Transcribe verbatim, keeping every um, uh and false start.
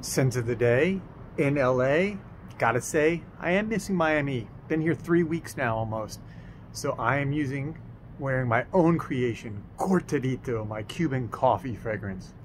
Scent of the day in L A. Gotta say, I am missing Miami. Been here three weeks now almost. So I am using, wearing my own creation, Cortadito, my Cuban coffee fragrance.